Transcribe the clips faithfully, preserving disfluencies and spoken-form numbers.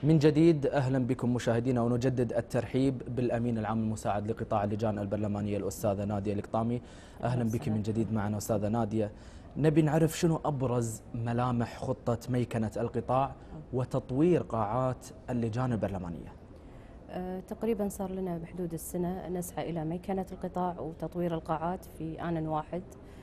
من جديد أهلا بكم مشاهدينا، ونجدد الترحيب بالأمين العام المساعد لقطاع اللجان البرلمانية الأستاذة نادية القطامي. أهلا بك من جديد معنا أستاذة نادية. نبي نعرف شنو أبرز ملامح خطة ميكنة القطاع وتطوير قاعات اللجان البرلمانية؟ أه تقريبا صار لنا بحدود السنة نسعى إلى ميكنة القطاع وتطوير القاعات في آن واحد.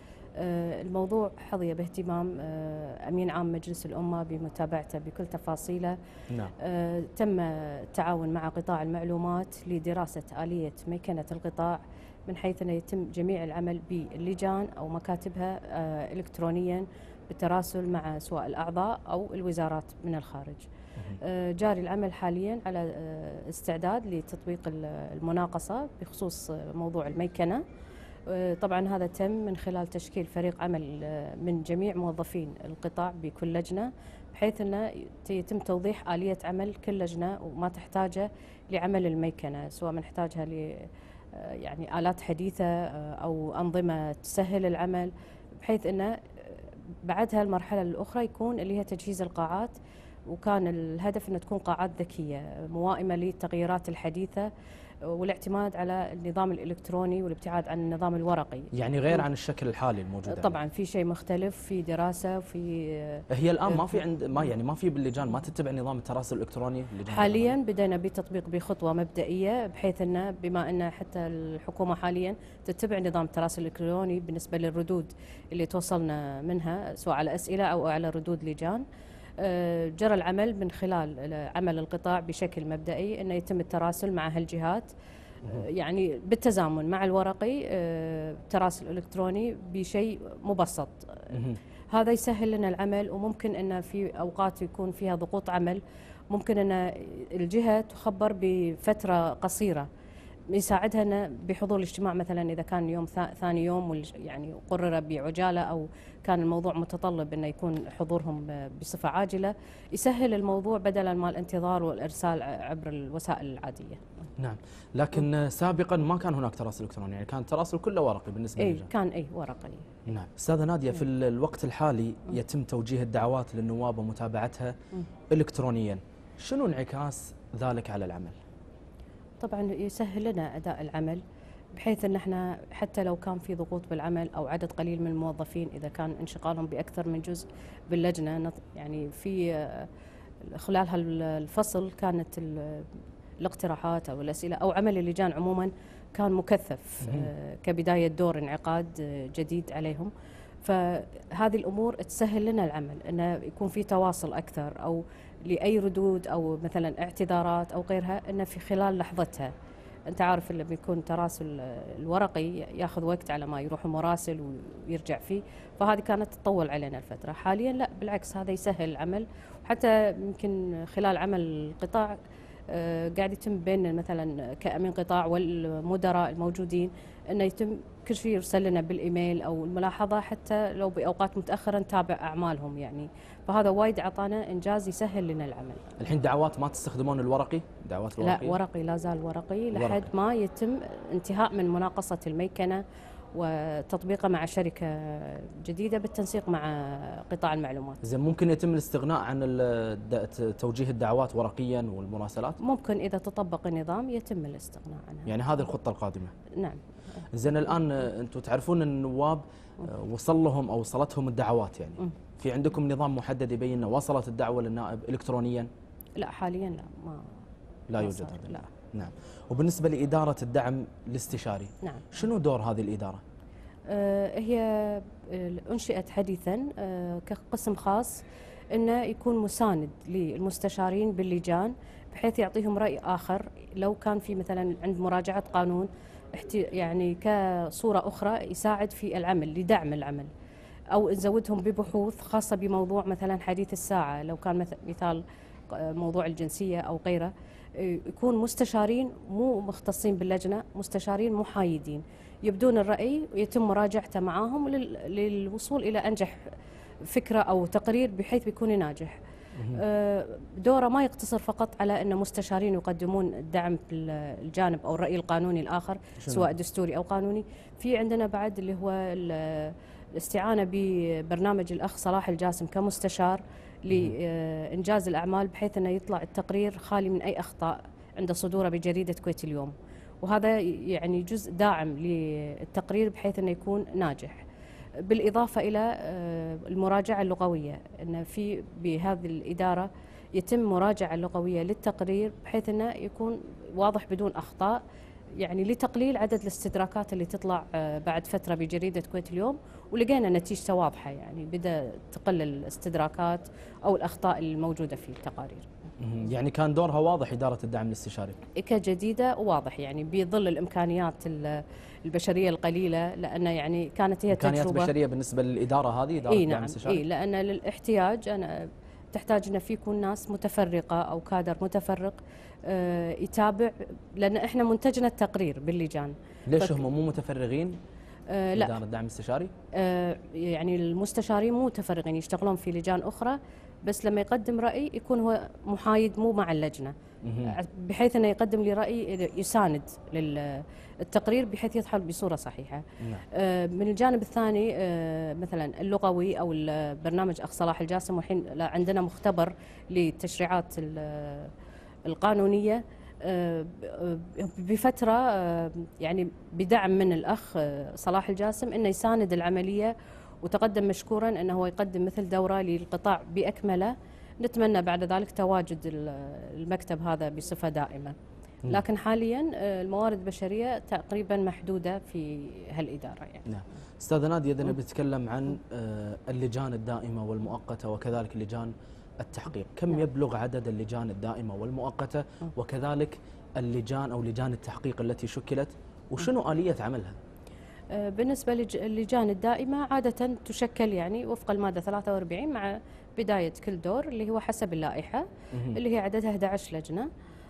أه الموضوع حظي باهتمام أه أمين عام مجلس الأمة بمتابعته بكل تفاصيله. نعم. أه تم التعاون مع قطاع المعلومات لدراسة آلية ميكنة القطاع، من حيث أنه يتم جميع العمل باللجان أو مكاتبها أه إلكترونيا بالتراسل مع سواء الأعضاء أو الوزارات من الخارج. جاري العمل حاليا على استعداد لتطبيق المناقصة بخصوص موضوع الميكنة. طبعا هذا تم من خلال تشكيل فريق عمل من جميع موظفين القطاع بكل لجنة، بحيث أنه يتم توضيح آلية عمل كل لجنة وما تحتاجه لعمل الميكنة، سواء نحتاجها ل يعني آلات حديثة أو أنظمة تسهل العمل، بحيث أنه بعدها المرحلة الأخرى يكون اللي هي تجهيز القاعات. وكان الهدف أن تكون قاعات ذكية موائمة للتغييرات الحديثة والاعتماد على النظام الإلكتروني والابتعاد عن النظام الورقي، يعني غير عن الشكل الحالي الموجود. طبعا في شيء مختلف، في دراسة وفي هي الآن ما في عند ما يعني ما في باللجان ما تتبع نظام التراسل الإلكتروني. حاليا بدأنا بتطبيق بخطوة مبدئية، بحيث أنه بما أن حتى الحكومة حاليا تتبع نظام التراسل الإلكتروني بالنسبة للردود اللي توصلنا منها سواء على أسئلة أو على ردود لجان، جرى العمل من خلال عمل القطاع بشكل مبدئي أنه يتم التراسل مع هالجهات، يعني بالتزامن مع الورقي، تراسل إلكتروني بشيء مبسط. هذا يسهل لنا العمل، وممكن أن في أوقات يكون فيها ضغوط عمل ممكن أن الجهة تخبر بفترة قصيرة، يساعدها بحضور الاجتماع مثلا إذا كان يوم ثاني يوم يعني قرر بعجالة أو كان الموضوع متطلب أنه يكون حضورهم بصفة عاجلة، يسهل الموضوع بدلا من الانتظار والإرسال عبر الوسائل العادية. نعم، لكن م. سابقا ما كان هناك تراسل إلكتروني، يعني كان التراسل كله ورقي بالنسبة للجان. كان أي ورقي. نعم. أستاذة نادية، في الوقت الحالي يتم توجيه الدعوات للنواب ومتابعتها م. إلكترونيا، شنو انعكاس ذلك على العمل؟ طبعا يسهل لنا أداء العمل، بحيث أن احنا حتى لو كان في ضغوط بالعمل أو عدد قليل من الموظفين، إذا كان انشغالهم بأكثر من جزء باللجنة، يعني في خلال هالفصل كانت الاقتراحات أو الأسئلة أو عمل اللجان عموما كان مكثف كبداية دور انعقاد جديد عليهم، فهذه الأمور تسهل لنا العمل، أنه يكون في تواصل أكثر أو لأي ردود أو مثلا اعتذارات أو غيرها، أنه في خلال لحظتها. أنت عارف اللي بيكون تراسل الورقي ياخذ وقت على ما يروح المراسل ويرجع فيه، فهذه كانت تطول علينا الفترة. حاليا لا، بالعكس هذا يسهل العمل، وحتى يمكن خلال عمل القطاع قاعد يتم بين مثلا كأمين قطاع والمدراء الموجودين أنه يتم كل شيء يرسل لنا بالإيميل أو الملاحظة، حتى لو بأوقات متأخرة نتابع أعمالهم يعني، فهذا وايد عطانا إنجاز يسهل لنا العمل. الحين دعوات ما تستخدمون الورقي؟ دعوات الورقية؟ لا، ورقي، لا زال ورقي لحد ما يتم انتهاء من مناقصة الميكنة وتطبيقه مع شركة جديدة بالتنسيق مع قطاع المعلومات. زين، ممكن يتم الاستغناء عن توجيه الدعوات ورقيا والمراسلات؟ ممكن إذا تطبق النظام يتم الاستغناء عنها. يعني هذه الخطة القادمة؟ نعم. زين، الآن أنتم تعرفون أن النواب وصل لهم أو وصلتهم الدعوات، يعني في عندكم نظام محدد يبين أنه وصلت الدعوة للنائب إلكترونيا؟ لا، حاليا لا، ما لا يوجد هذا. لا. نعم. وبالنسبة لإدارة الدعم الاستشاري، نعم، شنو دور هذه الإدارة؟ آه هي أنشئت حديثا آه كقسم خاص أنه يكون مساند للمستشارين باللجان، بحيث يعطيهم رأي آخر لو كان في مثلا عند مراجعة قانون يعني كصورة أخرى يساعد في العمل لدعم العمل، أو نزودهم ببحوث خاصة بموضوع مثلا حديث الساعة، لو كان مثال موضوع الجنسية أو غيره، يكون مستشارين مو مختصين باللجنة، مستشارين محايدين يبدون الرأي ويتم مراجعته معاهم للوصول إلى أنجح فكرة أو تقرير بحيث بيكون ناجح. دوره ما يقتصر فقط على أن مستشارين يقدمون الدعم في الجانب أو الرأي القانوني الآخر سواء دستوري أو قانوني، في عندنا بعد اللي هو الاستعانة ببرنامج الأخ صلاح الجاسم كمستشار لإنجاز الأعمال، بحيث أنه يطلع التقرير خالي من أي أخطاء عند صدوره بجريدة كويت اليوم. وهذا يعني جزء داعم للتقرير بحيث أنه يكون ناجح. بالإضافة إلى المراجعة اللغوية، أن في بهذه الإدارة يتم مراجعة لغوية للتقرير بحيث أنه يكون واضح بدون أخطاء، يعني لتقليل عدد الاستدراكات اللي تطلع بعد فترة بجريدة كويت اليوم، ولقينا نتيجته واضحة، يعني بدأ تقلل الاستدراكات أو الأخطاء الموجودة في التقارير. يعني كان دورها واضح إدارة الدعم الاستشاري كجديدة واضح، يعني بظل الإمكانيات البشرية القليلة، لأن يعني كانت هي إمكانيات تجربة. بشرية بالنسبة للإدارة هذه، إدارة إيه الدعم نعم، الاستشاري. إيه لأن للاحتياج أنا تحتاج أن في يكون ناس متفرقة أو كادر متفرق آه يتابع، لأن إحنا منتجنا التقرير باللجان. ليش فك... هم مو متفرغين؟ آه لا، إدارة الدعم الاستشاري آه يعني المستشارين مو متفرغين، يشتغلون في لجان أخرى، بس لما يقدم رأي يكون هو محايد مو مع اللجنة، بحيث أنه يقدم لي رأي يساند للتقرير بحيث يدخل بصورة صحيحة. نعم. آه من الجانب الثاني آه مثلا اللغوي أو البرنامج أخ صلاح الجاسم، والحين عندنا مختبر للتشريعات القانونية بفترة يعني بدعم من الأخ صلاح الجاسم أنه يساند العملية، وتقدم مشكورا أنه هو يقدم مثل دورة للقطاع بأكمله. نتمنى بعد ذلك تواجد المكتب هذا بصفة دائمة، لكن حاليا الموارد البشرية تقريبا محدودة في هالإدارة يعني. نعم. أستاذة نادية، إذا بنتكلم عن اللجان الدائمة والمؤقتة وكذلك لجان التحقيق، كم نعم. يبلغ عدد اللجان الدائمة والمؤقتة، وكذلك اللجان أو لجان التحقيق التي شكلت، وشنو آلية عملها؟ بالنسبة للجان الدائمة عادة تشكل يعني وفق المادة ثلاثة وأربعين مع بداية كل دور، اللي هو حسب اللائحة اللي هي عددها أحد عشر لجنة.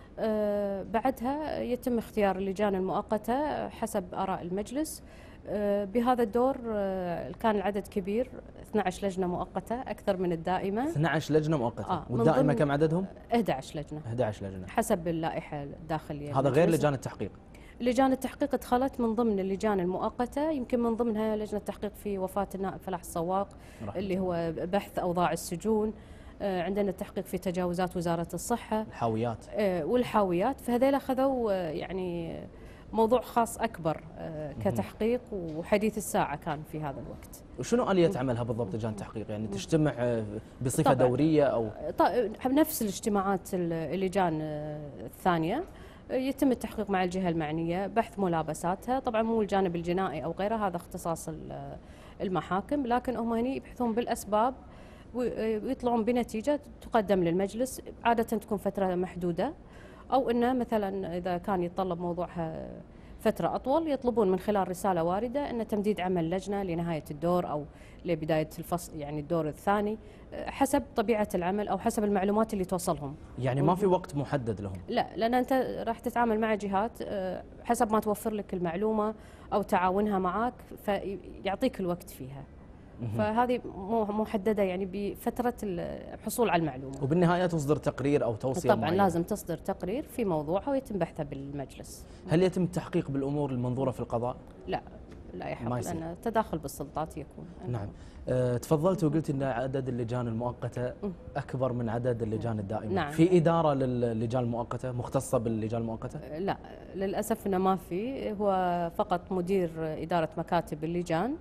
أه بعدها يتم اختيار اللجان المؤقتة حسب آراء المجلس. أه بهذا الدور أه كان العدد كبير، اثنتي عشرة لجنة مؤقتة أكثر من الدائمة. اثنتي عشرة لجنة مؤقتة. آه والدائمة كم عددهم؟ أحد عشر لجنة. أحد عشر لجنة حسب اللائحة الداخلية. هذا غير لجان التحقيق. لجان التحقيق دخلت من ضمن اللجان المؤقتة، يمكن من ضمنها لجنة التحقيق في وفاة النائب فلاح الصواق اللي هو بحث أوضاع السجون. عندنا التحقيق في تجاوزات وزارة الصحة، الحاويات والحاويات، فهذيل أخذوا يعني موضوع خاص أكبر كتحقيق، وحديث الساعة كان في هذا الوقت. وشنو آلية عملها بالضبط لجان التحقيق؟ يعني تجتمع بصفة دورية أو نفس الاجتماعات اللجان الثانية، يتم التحقيق مع الجهة المعنية، بحث ملابساتها، طبعا مو الجانب الجنائي أو غيره، هذا اختصاص المحاكم، لكن هم هنا يبحثون بالأسباب ويطلعون بنتيجة تقدم للمجلس. عادة تكون فترة محدودة، أو أنه مثلا إذا كان يتطلب موضوعها فترة أطول يطلبون من خلال رسالة واردة أن تمديد عمل لجنة لنهاية الدور أو لبداية الفصل يعني الدور الثاني، حسب طبيعة العمل أو حسب المعلومات اللي توصلهم. يعني ما في وقت محدد لهم؟ لا، لأن أنت راح تتعامل مع جهات حسب ما توفر لك المعلومة أو تعاونها معك، فيعطيك الوقت فيها. فهذه مو محددة يعني بفترة الحصول على المعلومة. وبالنهاية تصدر تقرير أو توصية طبعا معينة. لازم تصدر تقرير في موضوعها ويتم بحثه بالمجلس. هل يتم التحقيق بالأمور المنظورة في القضاء؟ لا لا يحق، لأن تداخل بالسلطات يكون. نعم. أه تفضلت وقلت أن عدد اللجان المؤقتة أكبر من عدد اللجان الدائمة. نعم. في إدارة للجان المؤقتة مختصة باللجان المؤقتة؟ لا للأسف إنه ما في، هو فقط مدير إدارة مكاتب اللجان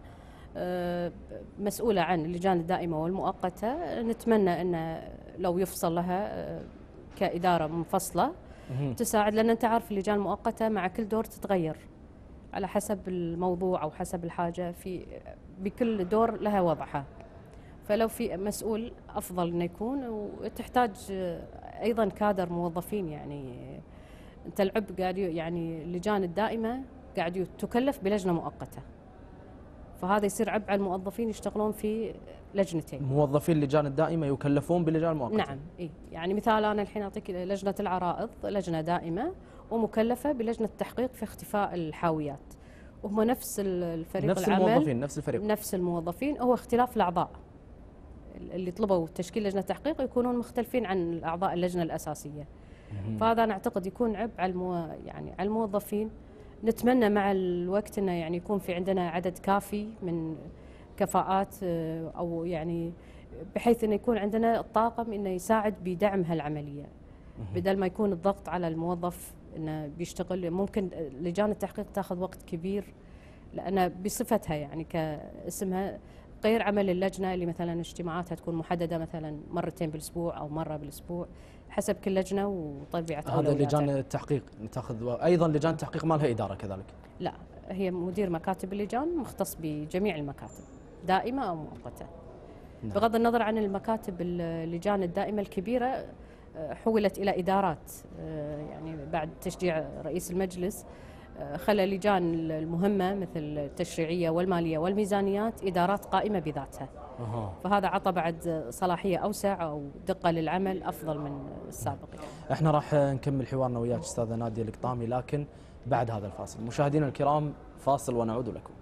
مسؤولة عن اللجان الدائمة والمؤقتة. نتمنى أنه لو يفصل لها كإدارة منفصلة تساعد، لأن أنت عارف اللجان المؤقتة مع كل دور تتغير على حسب الموضوع أو حسب الحاجة، في بكل دور لها وضعها. فلو في مسؤول أفضل أنه يكون، وتحتاج أيضا كادر موظفين. يعني أنت العب قاعد يعني اللجان الدائمة قاعد تكلف بلجنة مؤقتة، فهذا يصير عبء على الموظفين يشتغلون في لجنتين. موظفين اللجان الدائمة يكلفون بلجان مؤقتة؟ نعم. إيه يعني مثال أنا الحين أعطيك لجنة العرائض لجنة دائمة ومكلفة بلجنة التحقيق في اختفاء الحاويات، وهم نفس الفريق نفس العمل، الموظفين نفس الفريق نفس الموظفين، هو اختلاف الأعضاء اللي طلبوا تشكيل لجنة تحقيق يكونون مختلفين عن أعضاء اللجنة الأساسية. فهذا أنا أعتقد يكون عبء على المو... يعني على الموظفين. نتمنى مع الوقت انه يعني يكون في عندنا عدد كافي من كفاءات، او يعني بحيث انه يكون عندنا الطاقم انه يساعد بدعم هالعمليه، بدل ما يكون الضغط على الموظف انه بيشتغل. ممكن لجان التحقيق تاخذ وقت كبير لان بصفتها يعني كاسمها غير عمل اللجنه اللي مثلا اجتماعاتها تكون محدده مثلا مرتين بالاسبوع او مره بالاسبوع حسب كل لجنه وطبيعه هذا لجان التحقيق تاخذ، ايضا لجان التحقيق ما لها اداره كذلك؟ لا، هي مدير مكاتب اللجان مختص بجميع المكاتب دائمه او مؤقته. نعم. بغض النظر عن المكاتب اللجان الدائمه الكبيره حولت الى ادارات، يعني بعد تشجيع رئيس المجلس خلى اللجان المهمه مثل التشريعيه والماليه والميزانيات ادارات قائمه بذاتها. أه. فهذا عطى بعد صلاحيه اوسع او دقه للعمل افضل من السابق. يعني. احنا راح نكمل حوارنا وياك استاذه ناديه القطامي، لكن بعد هذا الفاصل. مشاهدينا الكرام فاصل ونعود لكم.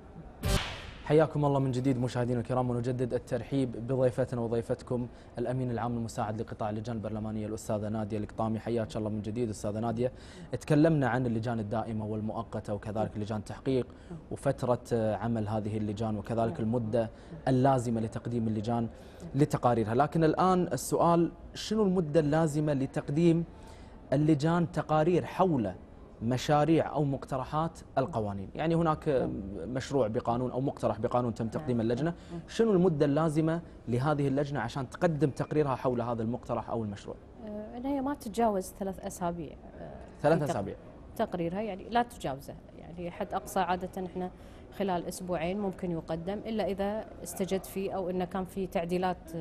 حياكم الله من جديد مشاهدينا الكرام، ونجدد الترحيب بضيفتنا وضيفتكم الامين العام المساعد لقطاع اللجان البرلمانيه الاستاذه ناديه القطامي. حياك الله من جديد استاذه ناديه. تكلمنا عن اللجان الدائمه والمؤقته وكذلك لجان التحقيق وفتره عمل هذه اللجان وكذلك المده اللازمه لتقديم اللجان لتقاريرها، لكن الان السؤال شنو المده اللازمه لتقديم اللجان تقارير حول مشاريع أو مقترحات القوانين؟ يعني هناك مشروع بقانون أو مقترح بقانون تم تقديم اللجنة، شنو المدة اللازمة لهذه اللجنة عشان تقدم تقريرها حول هذا المقترح أو المشروع؟ أن هي ما تتجاوز ثلاث أسابيع. ثلاث أسابيع تقريرها يعني لا تتجاوزه، يعني حد أقصى عادة إحنا خلال أسبوعين ممكن يقدم، إلا إذا استجد فيه أو إنه كان في تعديلات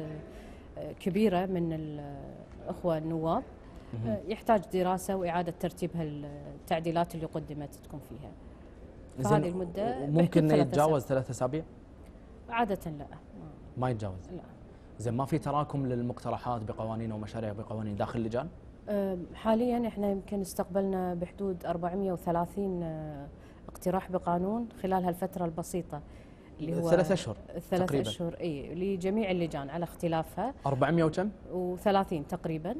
كبيرة من الأخوة النواب يحتاج دراسة وإعادة ترتيب هالتعديلات اللي قدمت تكون فيها. فهذه المدة ممكن يتجاوز ثلاث أسابيع؟ عادة لا، ما يتجاوز. لا. زين، ما في تراكم للمقترحات بقوانين أو مشاريع بقوانين داخل اللجان؟ حاليا احنا يمكن استقبلنا بحدود أربعمئة وثلاثين اقتراح بقانون خلال هالفترة البسيطة اللي هو ثلاث أشهر ثلاث تقريبا. أشهر اي لجميع اللجان على اختلافها. أربعمئة وكم؟ وثلاثين تقريبا.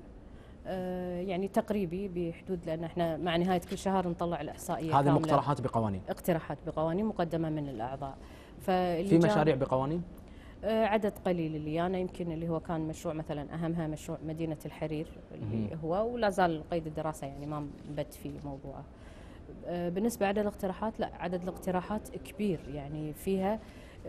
يعني تقريبي بحدود، لأن احنا مع نهاية كل شهر نطلع الإحصائية. هذه مقترحات بقوانين؟ اقتراحات بقوانين مقدمة من الأعضاء. في مشاريع بقوانين؟ عدد قليل اللي أنا يمكن اللي هو كان مشروع مثلا أهمها مشروع مدينة الحرير اللي هو ولا زال قيد الدراسة، يعني ما نبت في موضوعه. بالنسبة لعدد الاقتراحات، لا عدد الاقتراحات كبير، يعني فيها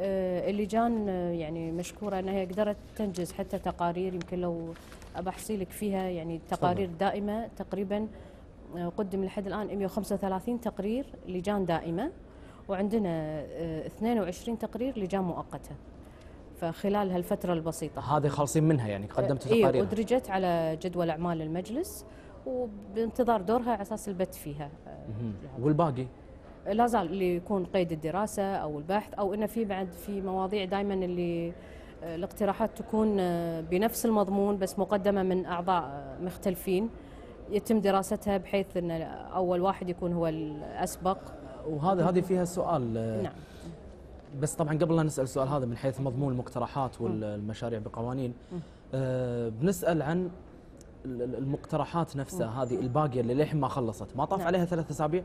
اللجان يعني مشكورة أنها قدرت تنجز حتى تقارير. يمكن لو أبحصي لك فيها يعني تقارير صبر. دائمة تقريبا قدم لحد الآن مئة وخمسة وثلاثين تقرير لجان دائمة، وعندنا اثنين وعشرين تقرير لجان مؤقتة. فخلال هالفترة البسيطة هذه خالصين منها، يعني قدمتوا إيه تقارير؟ ودرجت على جدول أعمال المجلس وبانتظار دورها على أساس البت فيها. والباقي؟ لا زال اللي يكون قيد الدراسة أو البحث، أو إنه في بعد في مواضيع دائما اللي الاقتراحات تكون بنفس المضمون بس مقدمة من أعضاء مختلفين، يتم دراستها بحيث أن أول واحد يكون هو الأسبق. وهذا هذه فيها سؤال. نعم. بس طبعا قبل لا نسأل السؤال هذا من حيث مضمون المقترحات والمشاريع بقوانين، آه بنسأل عن المقترحات نفسها هذه الباقية اللي للحين ما خلصت، ما طاف نعم. عليها ثلاث أسابيع؟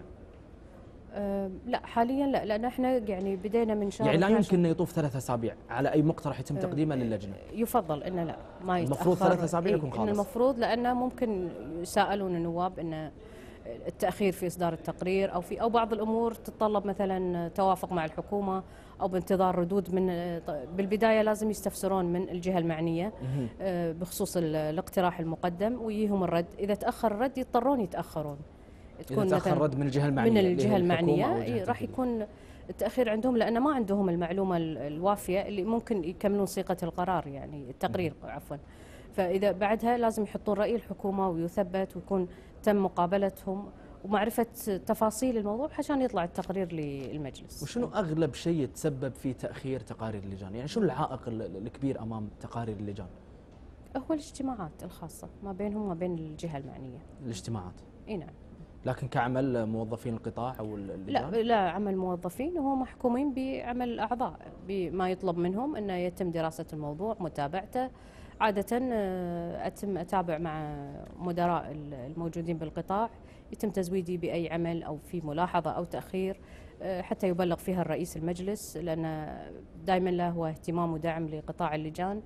أه لا حاليا لا، لان احنا يعني بدينا من شهر يعني لا يمكن انه يطوف ثلاث اسابيع على اي مقترح يتم تقديمه أه للجنه. يفضل انه لا ما يتاخر. المفروض ثلاث اسابيع يكون خالص. إن المفروض، لانه ممكن يسالون النواب ان التاخير في اصدار التقرير او في او بعض الامور تتطلب مثلا توافق مع الحكومه او بانتظار ردود من بالبدايه لازم يستفسرون من الجهه المعنيه أه بخصوص الاقتراح المقدم ويجيهم الرد. اذا تاخر الرد يضطرون يتاخرون. تكون إذا تأخر رد من الجهة المعنية من الجهة المعنية راح يكون التأخير عندهم، لأن ما عندهم المعلومة الوافية اللي ممكن يكملون صيغة القرار، يعني التقرير عفوا. فإذا بعدها لازم يحطون رأي الحكومة ويثبت ويكون تم مقابلتهم ومعرفة تفاصيل الموضوع عشان يطلع التقرير للمجلس. وشنو أغلب شيء يتسبب في تأخير تقارير اللجان؟ يعني شنو العائق الكبير أمام تقارير اللجان؟ هو الاجتماعات الخاصة ما بينهم وما بين الجهة المعنية. الاجتماعات؟ اي نعم. لكن كعمل موظفين القطاع او اللجان؟ لا لا، عمل موظفين وهو محكومين بعمل الاعضاء بما يطلب منهم انه يتم دراسه الموضوع متابعته. عاده اتم اتابع مع مدراء الموجودين بالقطاع، يتم تزويدي باي عمل او في ملاحظه او تاخير حتى يبلغ فيها الرئيس المجلس، لان دائما له هو اهتمام ودعم لقطاع اللجان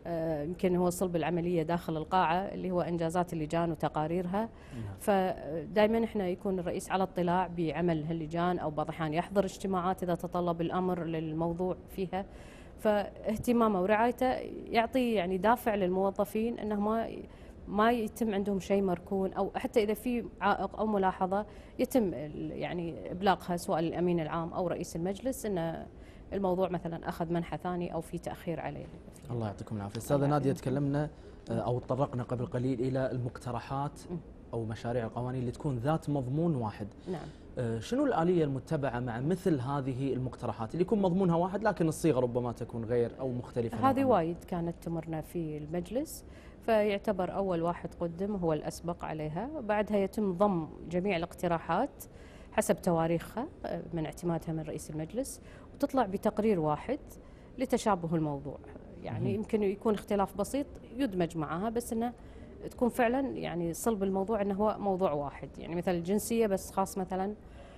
يمكن هو صلب العملية داخل القاعة اللي هو إنجازات اللجان وتقاريرها. فدائما إحنا يكون الرئيس على اطلاع بعمل هاللجان، أو بعض الأحيان يحضر اجتماعات إذا تطلب الأمر للموضوع فيها. فاهتمامه ورعايته يعطي يعني دافع للموظفين أنه ما ما يتم عندهم شيء مركون، أو حتى إذا في عائق أو ملاحظة يتم يعني إبلاغها سواء للأمين العام أو رئيس المجلس أن الموضوع مثلا أخذ منحى ثاني أو في تأخير عليه. الله يعطيكم العافية. أستاذة نادية، تكلمنا أو تطرقنا قبل قليل إلى المقترحات أو مشاريع القوانين اللي تكون ذات مضمون واحد. نعم. شنو الآلية المتبعة مع مثل هذه المقترحات اللي يكون مضمونها واحد لكن الصيغة ربما تكون غير أو مختلفة؟ هذه وايد كانت تمرنا في المجلس، فيعتبر أول واحد قدم هو الأسبق عليها، وبعدها يتم ضم جميع الاقتراحات حسب تواريخها من اعتمادها من رئيس المجلس، وتطلع بتقرير واحد لتشابه الموضوع. يعني يمكن يكون اختلاف بسيط يدمج معها، بس انه تكون فعلا يعني صلب الموضوع انه هو موضوع واحد. يعني مثلا الجنسيه بس خاص مثلا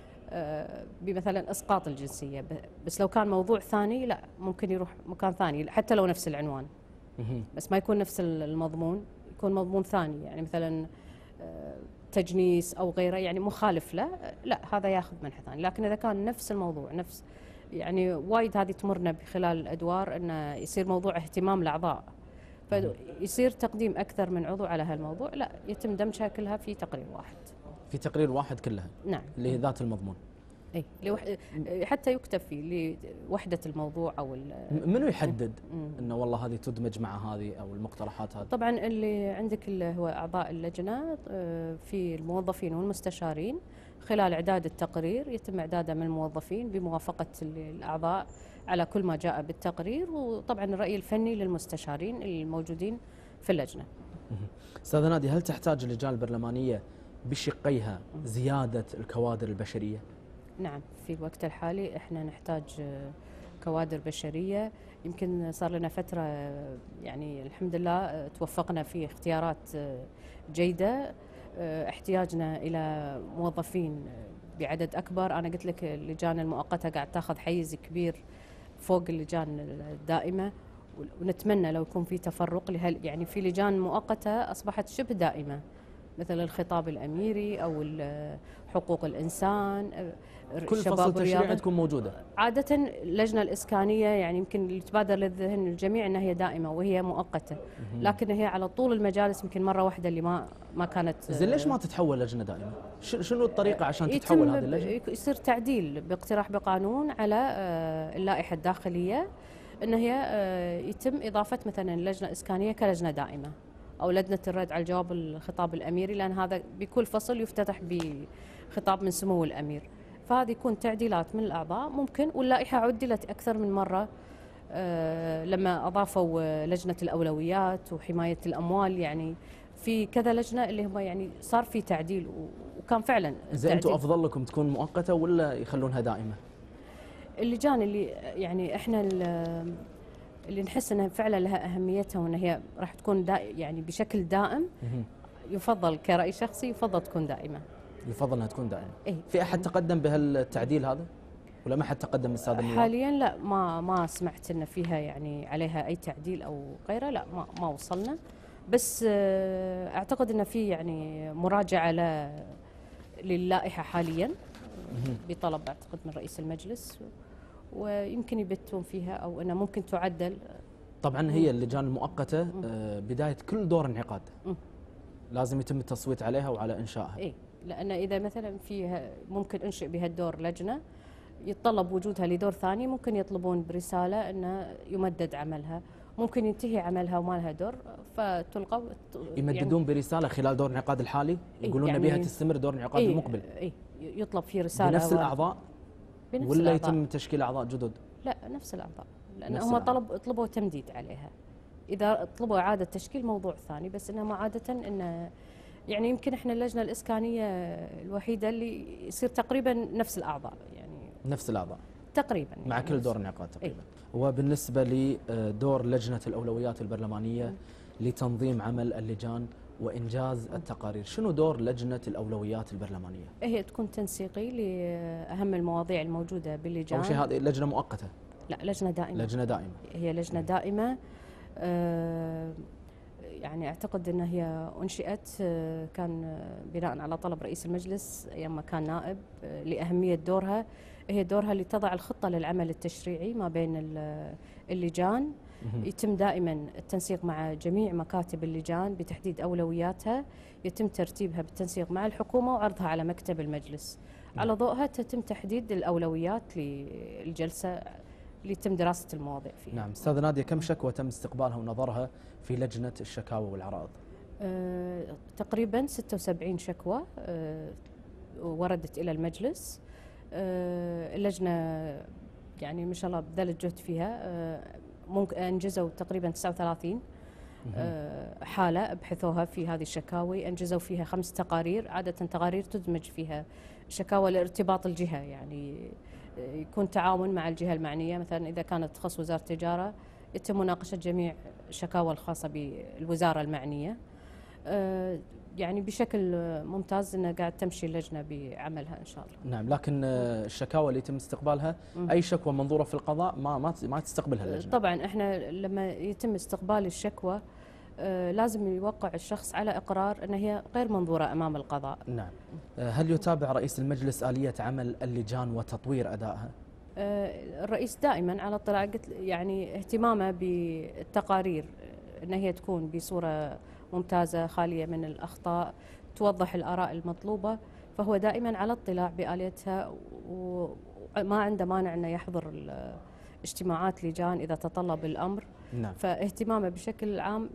بمثلا اسقاط الجنسيه، بس لو كان موضوع ثاني لا ممكن يروح مكان ثاني حتى لو نفس العنوان، بس ما يكون نفس المضمون، يكون مضمون ثاني. يعني مثلا تجنيس او غيره يعني مخالف له، لا هذا ياخذ منحى ثاني. لكن اذا كان نفس الموضوع نفس يعني وايد هذه تمرنا بخلال الادوار انه يصير موضوع اهتمام الاعضاء، فيصير تقديم اكثر من عضو على هالموضوع، لا يتم دمجها كلها في تقرير واحد. في تقرير واحد كلها؟ نعم. اللي هي ذات المضمون. اي حتى يكتب فيه لوحده الموضوع او منو يحدد انه والله هذه تدمج مع هذه او المقترحات هذه؟ طبعا اللي عندك اللي هو اعضاء اللجنه في الموظفين والمستشارين، خلال اعداد التقرير يتم اعداده من الموظفين بموافقه الاعضاء على كل ما جاء بالتقرير، وطبعا الراي الفني للمستشارين الموجودين في اللجنه. استاذه نادية، هل تحتاج اللجان البرلمانيه بشقيها زياده الكوادر البشريه؟ نعم، في الوقت الحالي احنا نحتاج كوادر بشريه. يمكن صار لنا فتره يعني الحمد لله توفقنا في اختيارات جيده. احتياجنا الى موظفين بعدد اكبر. انا قلت لك اللجان المؤقته قاعد تاخذ حيز كبير فوق اللجان الدائمه، ونتمنى لو يكون في تفرق لهال يعني في لجان مؤقته اصبحت شبه دائمه، مثل الخطاب الاميري او حقوق الانسان، كل فصل تشريعي تكون موجوده. عاده اللجنه الاسكانيه يعني يمكن اللي تبادر للذهن الجميع انها هي دائمه وهي مؤقته، لكن هي على طول المجالس يمكن مره واحده اللي ما ما كانت. زين ليش ما تتحول لجنه دائمه؟ شنو الطريقه عشان تتحول هذه اللجنه؟ يصير تعديل باقتراح بقانون على اللائحه الداخليه، ان هي يتم اضافه مثلا اللجنه الاسكانيه كلجنه دائمه، او لجنه الرد على الجواب الخطاب الاميري، لان هذا بكل فصل يفتتح بخطاب من سمو الامير. فهذه يكون تعديلات من الاعضاء ممكن، واللائحه عدلت اكثر من مره لما اضافوا لجنه الاولويات وحمايه الاموال، يعني في كذا لجنه اللي هم يعني صار في تعديل وكان فعلا. زين انتم افضل لكم تكون مؤقته ولا يخلونها دائمه؟ اللجان اللي يعني احنا اللي نحس انها فعلا لها اهميتها وان هي راح تكون دا يعني بشكل دائم، يفضل كرأي شخصي يفضل تكون دائمه. يفضل انها تكون دائمه. إيه؟ في احد تقدم بهالتعديل هذا ولا ما حد تقدم من الساده النواب؟ حاليا لا، ما ما سمعت ان فيها يعني عليها اي تعديل او غيره، لا ما ما وصلنا. بس اعتقد ان في يعني مراجعه ل للائحه حاليا بطلب اعتقد من رئيس المجلس، ويمكن يبتون فيها او انها ممكن تعدل. طبعا هي اللجان المؤقته بدايه كل دور انعقاد لازم يتم التصويت عليها وعلى انشائها. اي، لان اذا مثلا فيها ممكن انشئ بهالدور لجنه يتطلب وجودها لدور ثاني، ممكن يطلبون برساله انه يمدد عملها، ممكن ينتهي عملها وما لها دور فتلقى. يمددون يعني برساله خلال دور الانعقاد الحالي، يقولون يعني بها تستمر دور الانعقاد إيه المقبل. اي، يطلب في رساله بنفس الاعضاء بنفس ولا الأعضاء. يتم تشكيل اعضاء جدد؟ لا نفس الاعضاء، لان هم طلب طلبوا تمديد عليها. اذا طلبوا اعاده تشكيل موضوع ثاني، بس انهم عاده ان يعني يمكن احنا اللجنه الاسكانيه الوحيده اللي يصير تقريبا نفس الاعضاء، يعني نفس الاعضاء تقريبا مع يعني كل دور انعقاد تقريبا. إيه؟ وبالنسبه لدور لجنه الاولويات البرلمانيه لتنظيم عمل اللجان وانجاز التقارير، شنو دور لجنه الاولويات البرلمانيه؟ هي تكون تنسيقي لاهم المواضيع الموجوده باللجان. اول شيء هذه لجنه مؤقته؟ لا، لجنه دائمه. لجنه دائمه. هي لجنه دائمه آه، يعني أعتقد أنها هي أنشئت آه، كان بناء على طلب رئيس المجلس أيام ما كان نائب، آه، لأهمية دورها. هي دورها اللي تضع الخطة للعمل التشريعي ما بين ال- اللجان. يتم دائما التنسيق مع جميع مكاتب اللجان بتحديد أولوياتها، يتم ترتيبها بالتنسيق مع الحكومة وعرضها على مكتب المجلس. على ضوءها تتم تحديد الأولويات للجلسة اللي يتم دراسة المواضيع فيها. نعم. أستاذة نادية، كم شكوى تم استقبالها ونظرها في لجنة الشكاوى والأعراض؟ أه تقريبا ستة وسبعين شكوى أه وردت إلى المجلس. أه اللجنة يعني ما شاء الله بذلت جهد فيها، أه ممكن أنجزوا تقريبا تسعة وثلاثين أه حالة بحثوها في هذه الشكاوي، أنجزوا فيها خمس تقارير. عادة تقارير تدمج فيها شكاوى لارتباط الجهة، يعني يكون تعاون مع الجهة المعنية. مثلا إذا كانت تخص وزارة التجارة يتم مناقشة جميع الشكاوى الخاصة بالوزارة المعنية. أه يعني بشكل ممتاز أنها قاعد تمشي اللجنة بعملها إن شاء الله. نعم. لكن الشكاوى اللي يتم استقبالها، أي شكوى منظورة في القضاء ما ما ما تستقبلها اللجنة؟ طبعا احنا لما يتم استقبال الشكوى آه لازم يوقع الشخص على إقرار أن هي غير منظورة أمام القضاء. نعم. هل يتابع رئيس المجلس آلية عمل اللجان وتطوير أدائها؟ آه الرئيس دائما على اطلاع، قلت يعني اهتمامه بالتقارير أن هي تكون بصورة ممتازة خالية من الأخطاء، توضح الآراء المطلوبة، فهو دائما على اطلاع بآليتها وما عنده مانع أنه يحضر اجتماعات لجان إذا تطلب الأمر. نعم. فاهتمامه بشكل عام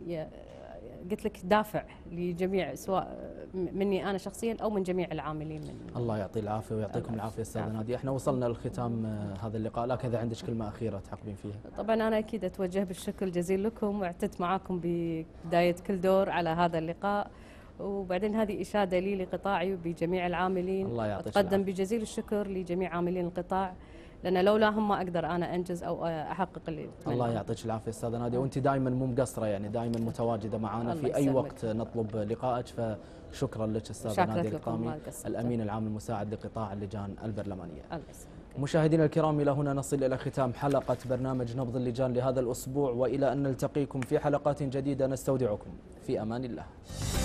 قلت لك دافع لجميع، سواء مني أنا شخصيا أو من جميع العاملين. من الله يعطي العافية ويعطيكم العافية أستاذة نادية. احنا وصلنا لختام هذا اللقاء، لكن إذا عندك كلمة أخيرة تعقبين فيها. طبعا أنا أكيد أتوجه بالشكر الجزيل لكم، واعتدت معاكم ببداية كل دور على هذا اللقاء، وبعدين هذه إشادة لي لقطاعي وبجميع العاملين. الله يعطيك أتقدم بجزيل الشكر لجميع عاملين القطاع، لأن لولاهم ما أقدر أنا أنجز أو أحقق اللي أتمناه. الله يعطيك العافية أستاذة نادية، وأنت دائما مو مقصرة، يعني دائما متواجدة معنا في أي وقت نطلب لقائك، فشكرا لك أستاذة نادية الإقطامي، الأمين العام المساعد لقطاع اللجان البرلمانية. مشاهدينا الكرام، إلى هنا نصل إلى ختام حلقة برنامج نبض اللجان لهذا الأسبوع، وإلى أن نلتقيكم في حلقات جديدة نستودعكم في أمان الله.